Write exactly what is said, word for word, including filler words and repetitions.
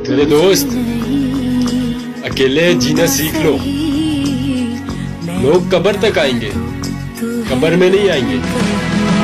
मेरे दोस्त, अकेले जीना सीख लो। लोग कब्र तक आएंगे, कब्र में नहीं आएंगे।